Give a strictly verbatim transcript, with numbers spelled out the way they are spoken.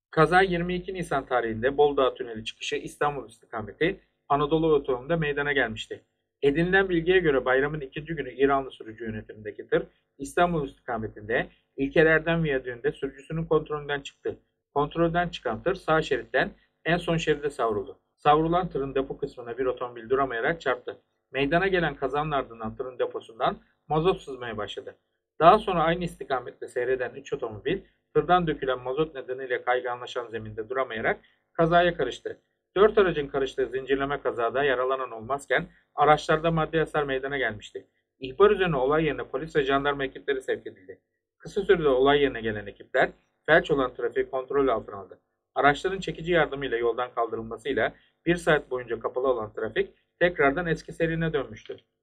Kaza yirmi iki Nisan tarihinde Boldağ Tüneli çıkışı İstanbul istikameti Anadolu Otoyolu'nda meydana gelmişti. Edinilen bilgiye göre bayramın ikinci günü İranlı sürücü yönetimindeki tır İstanbul istikametinde İlker Erdem Viyadüğü'nde sürücüsünün kontrolünden çıktı. Kontrolden çıkan tır sağ şeritten en son şeride savruldu. Savrulan tırın depo kısmına bir otomobil duramayarak çarptı. Meydana gelen kazanın ardından tırın deposundan mazot sızmaya başladı. Daha sonra aynı istikamette seyreden üç otomobil tırdan dökülen mazot nedeniyle kayganlaşan zeminde duramayarak kazaya karıştı. Dört aracın karıştığı zincirleme kazada yaralanan olmazken araçlarda maddi hasar meydana gelmişti. İhbar üzerine olay yerine polis ve jandarma ekipleri sevk edildi. Kısa sürede olay yerine gelen ekipler felç olan trafiği kontrol altına aldı. Araçların çekici yardımıyla yoldan kaldırılmasıyla bir saat boyunca kapalı olan trafik tekrardan eski seyrine dönmüştü.